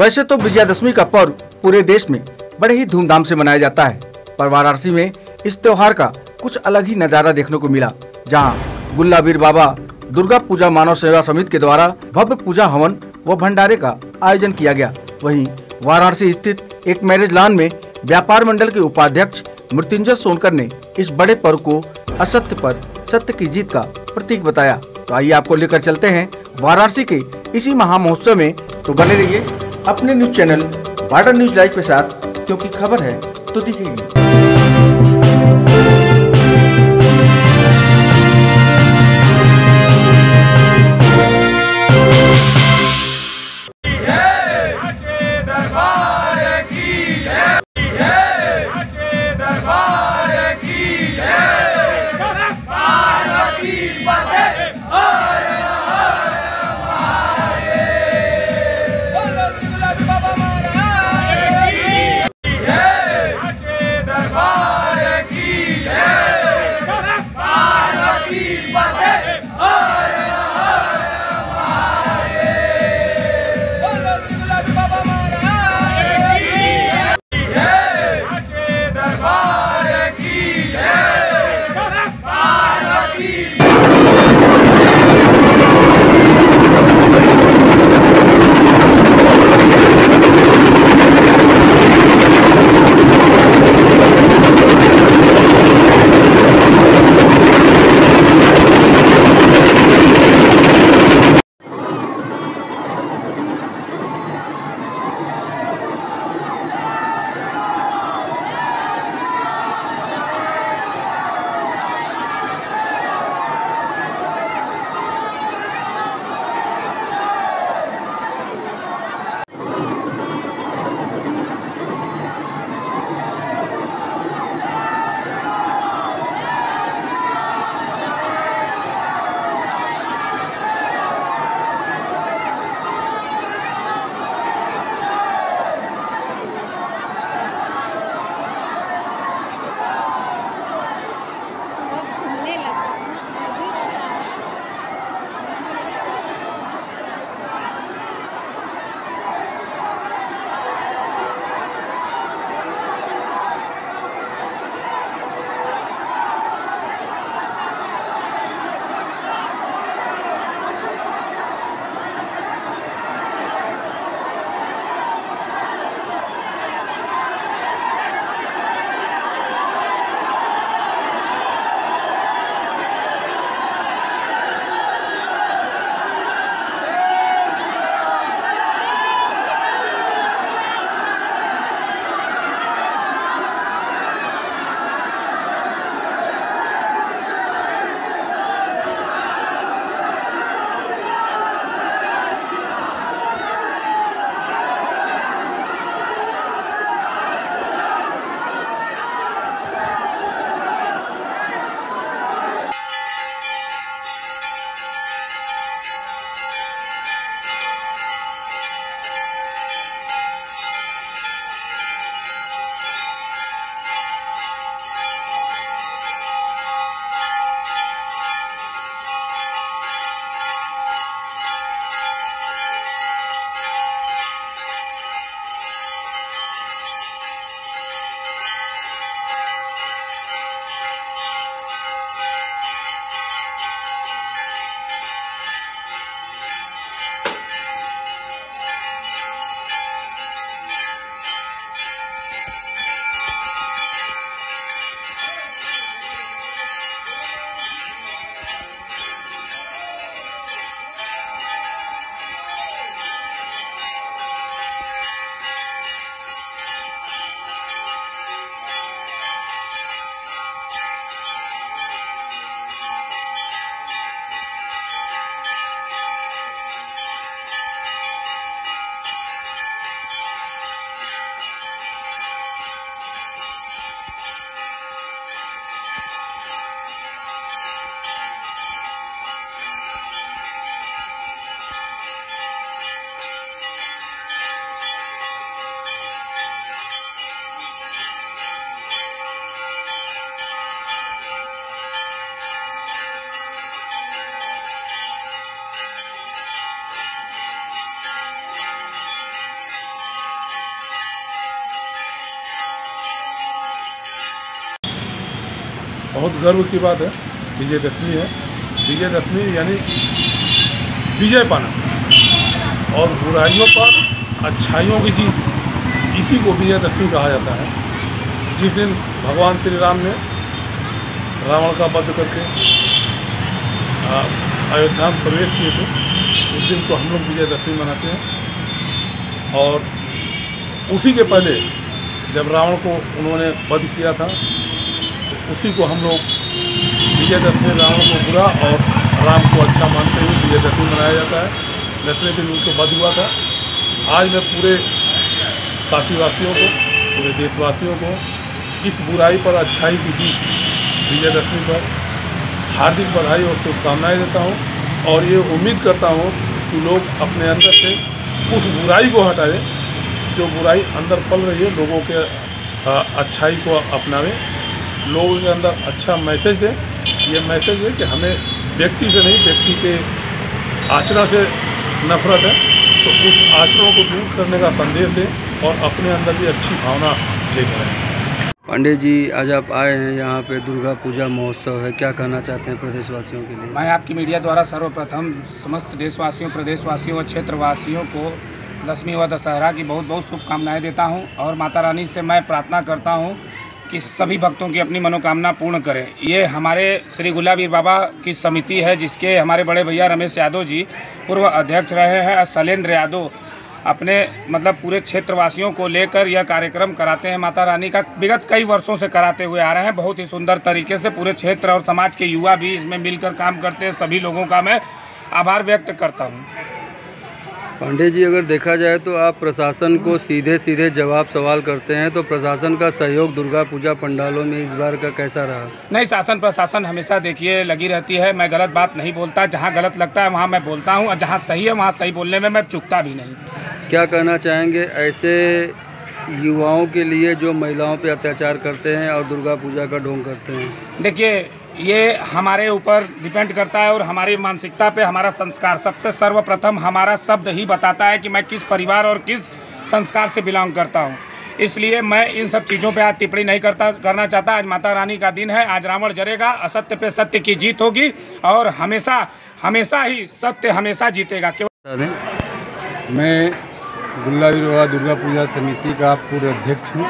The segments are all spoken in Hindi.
वैसे तो विजयादशमी का पर्व पूरे देश में बड़े ही धूमधाम से मनाया जाता है, पर वाराणसी में इस त्योहार का कुछ अलग ही नजारा देखने को मिला, जहां गुल्लाबीर बाबा दुर्गा पूजा मानव सेवा समिति के द्वारा भव्य पूजा हवन व भंडारे का आयोजन किया गया। वहीं वाराणसी स्थित एक मैरिज लॉन में व्यापार मंडल के उपाध्यक्ष मृत्युंजय सोनकर ने इस बड़े पर्व को असत्य पर सत्य की जीत का प्रतीक बताया। तो आइए आपको लेकर चलते हैं वाराणसी के इसी महामहोत्सव में। तो बने रहिए अपने news channel border news live के साथ, क्योंकि खबर है तो दिखेगी। बहुत गर्व की बात है। विजयदशमी है, विजयदशमी यानी विजय पाना और बुराइयों पर अच्छाइयों की जीत, इसी को विजयदशमी कहा जाता है। जिस दिन भगवान श्री राम ने रावण का वध करके अयोध्या में प्रवेश किए थे, उस दिन को हम लोग विजयदशमी मनाते हैं। और उसी के पहले जब रावण को उन्होंने वध किया था, तो उसी को हम लोग विजयदशमी, रावण को बुरा और राम को अच्छा मानते हुए विजयदशमी मनाया जाता है। दसवें दिन उनके वध हुआ था। आज मैं पूरे काशीवासियों को, पूरे देशवासियों को इस बुराई पर अच्छाई की जीत विजयदशमी पर हार्दिक बधाई और शुभकामनाएं देता हूं। और ये उम्मीद करता हूं कि लोग अपने अंदर से उस बुराई को हटाएं, जो बुराई अंदर पल रही है, लोगों के अच्छाई को अपनावें, लोगों के अंदर अच्छा मैसेज दें। ये मैसेज है कि हमें व्यक्ति से नहीं, व्यक्ति के आचरण से नफरत है, तो उस आचरणों को दूर करने का संदेश दें और अपने अंदर भी अच्छी भावना लेकर आएं। पांडे जी, आज आप आए हैं यहाँ पे, दुर्गा पूजा महोत्सव है, क्या कहना चाहते हैं प्रदेशवासियों के लिए? मैं आपकी मीडिया द्वारा सर्वप्रथम समस्त देशवासियों, प्रदेशवासियों व क्षेत्रवासियों को दशमी व दशहरा की बहुत बहुत शुभकामनाएं देता हूं। और माता रानी से मैं प्रार्थना करता हूं कि सभी भक्तों की अपनी मनोकामना पूर्ण करें। ये हमारे श्री गुल्लाबीर बाबा की समिति है, जिसके हमारे बड़े भैया रमेश यादव जी पूर्व अध्यक्ष रहे हैं, और शैलेंद्र यादव अपने पूरे क्षेत्रवासियों को लेकर यह कार्यक्रम कराते हैं। माता रानी का विगत कई वर्षों से कराते हुए आ रहे हैं, बहुत ही सुंदर तरीके से। पूरे क्षेत्र और समाज के युवा भी इसमें मिलकर काम करते हैं। सभी लोगों का मैं आभार व्यक्त करता हूं। पांडे जी, अगर देखा जाए तो आप प्रशासन को सीधे सीधे जवाब सवाल करते हैं, तो प्रशासन का सहयोग दुर्गा पूजा पंडालों में इस बार का कैसा रहा? नहीं, शासन प्रशासन हमेशा देखिए लगी रहती है। मैं गलत बात नहीं बोलता, जहां गलत लगता है वहां मैं बोलता हूं, और जहां सही है वहां सही बोलने में मैं चूकता भी नहीं। क्या कहना चाहेंगे ऐसे युवाओं के लिए जो महिलाओं पे अत्याचार करते हैं और दुर्गा पूजा का ढोंग करते हैं? देखिए, ये हमारे ऊपर डिपेंड करता है और हमारी मानसिकता पे, हमारा संस्कार। सबसे सर्वप्रथम हमारा शब्द ही बताता है कि मैं किस परिवार और किस संस्कार से बिलोंग करता हूँ। इसलिए मैं इन सब चीज़ों पे आज टिप्पणी नहीं करना चाहता। आज माता रानी का दिन है, आज रावण जरेगा, असत्य पे सत्य की जीत होगी और हमेशा हमेशा ही सत्य हमेशा जीतेगा। मैं गुल्लाबीर बाबा दुर्गा पूजा समिति का पूर्व अध्यक्ष हूँ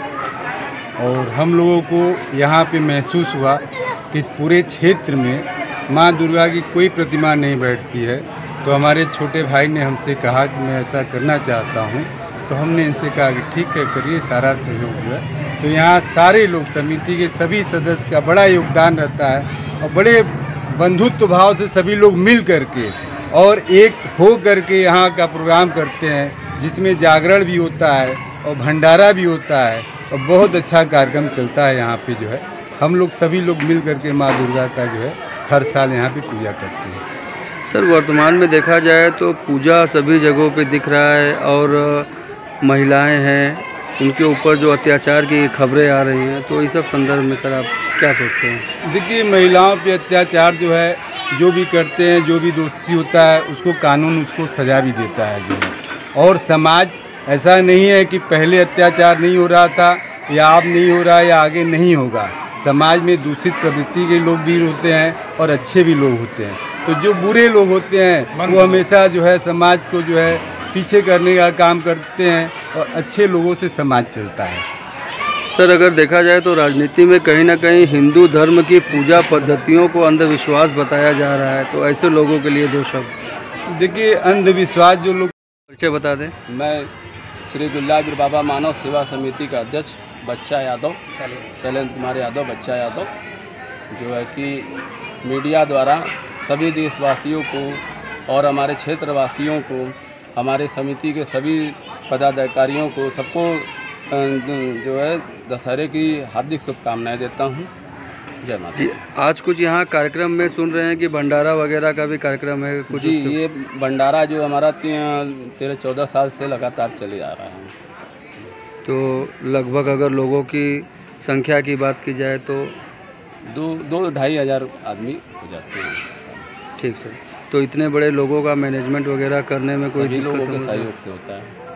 और हम लोगों को यहाँ पे महसूस हुआ कि इस पूरे क्षेत्र में माँ दुर्गा की कोई प्रतिमा नहीं बैठती है। तो हमारे छोटे भाई ने हमसे कहा कि मैं ऐसा करना चाहता हूँ, तो हमने इनसे कहा कि ठीक है, करिए, सारा सहयोग हुआ। तो यहाँ सारे लोग, समिति के सभी सदस्य का बड़ा योगदान रहता है और बड़े बंधुत्व भाव से सभी लोग मिल करके और एक हो करके यहाँ का प्रोग्राम करते हैं, जिसमें जागरण भी होता है और भंडारा भी होता है और बहुत अच्छा कार्यक्रम चलता है। यहाँ पे जो है हम लोग सभी लोग मिल करके माँ दुर्गा का जो है हर साल यहाँ पे पूजा करते हैं। सर, वर्तमान में देखा जाए तो पूजा सभी जगहों पे दिख रहा है और महिलाएं हैं, उनके ऊपर जो अत्याचार की खबरें आ रही हैं, तो इस सब संदर्भ में सर आप क्या सोचते हैं? देखिए, महिलाओं पे अत्याचार जो है, जो भी करते हैं, जो भी दोषी होता है, उसको कानून उसको सजा भी देता है जो है। और समाज ऐसा नहीं है कि पहले अत्याचार नहीं हो रहा था या अब नहीं हो रहा है या आगे नहीं होगा। समाज में दूषित प्रवृत्ति के लोग भी होते हैं और अच्छे भी लोग होते हैं। तो जो बुरे लोग होते हैं वो हमेशा जो है समाज को जो है पीछे करने का काम करते हैं और अच्छे लोगों से समाज चलता है। सर, अगर देखा जाए तो राजनीति में कहीं ना कहीं हिंदू धर्म की पूजा पद्धतियों को अंधविश्वास बताया जा रहा है, तो ऐसे लोगों के लिए दो शब्द। देखिए, अंधविश्वास जो लोग, परिचय बता दें। मैं श्री गुल्लाबीर बाबा मानव सेवा समिति का अध्यक्ष बच्चा यादव, शैलेंद्र कुमार यादव, बच्चा यादव, जो है कि मीडिया द्वारा सभी देशवासियों को और हमारे क्षेत्रवासियों को, हमारे समिति के सभी पदाधिकारियों को, सबको जो है दशहरे की हार्दिक शुभकामनाएं देता हूं। जय माता जी। आज कुछ यहाँ कार्यक्रम में सुन रहे हैं कि भंडारा वगैरह का भी कार्यक्रम है कुछ? जी, ये भंडारा जो हमारा 13-14 साल से लगातार चले आ रहा है। तो लगभग अगर लोगों की संख्या की बात की जाए तो 2-2-2.5 हज़ार आदमी हो जाते हैं। ठीक सर। तो इतने बड़े लोगों का मैनेजमेंट वगैरह करने में कोई सभी लोगों दिक्कत के सहयोग से होता है।